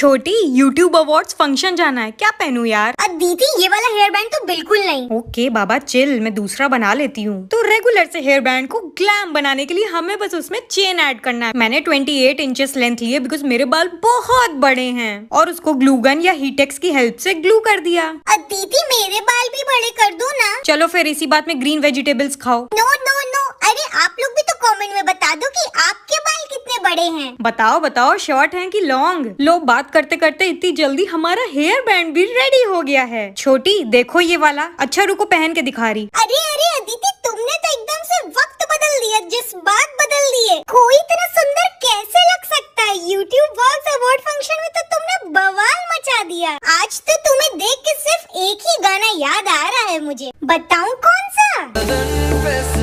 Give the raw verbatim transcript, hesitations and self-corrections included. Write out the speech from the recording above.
छोटी YouTube awards function जाना है, क्या पहनूं यार? दीदी ये वाला हेयर बैंड तो बिल्कुल नहीं। ओके बाबा चिल, मैं दूसरा बना लेती हूँ। तो रेगुलर से हेयर बैंड को ग्लैम बनाने के लिए हमें बस उसमें चेन ऐड करना है। मैंने अट्ठाईस इंचेस लेंथ लिए बिकॉज मेरे बाल बहुत बड़े हैं और उसको ग्लू गन या हीटेक्स की हेल्प से ग्लू कर दिया। दीदी मेरे बाल भी बड़े कर दो ना। चलो फिर इसी बात में ग्रीन वेजिटेबल्स खाओ। नो नो नो, अरे आप लोग भी तो कमेंट में बता दो कि आपके बाल कितने बड़े हैं। बताओ बताओ, शॉर्ट हैं कि लॉन्ग? लो बात करते करते इतनी जल्दी हमारा हेयर बैंड भी रेडी हो गया है। छोटी देखो ये वाला। अच्छा रुको पहन के दिखा रही। अरे अरे अदिति, तुमने तो एकदम से वक्त बदल दिया, जिस बात बदल दिए। कोई इतना सुंदर कैसे लग सकता है? यूट्यूब वर्क्स अवार्ड फंक्शन में तो तुमने बवाल मचा दिया। आज तो तुम्हें देख के सिर्फ एक ही गाना याद आ रहा है मुझे। बताऊं कौन सा?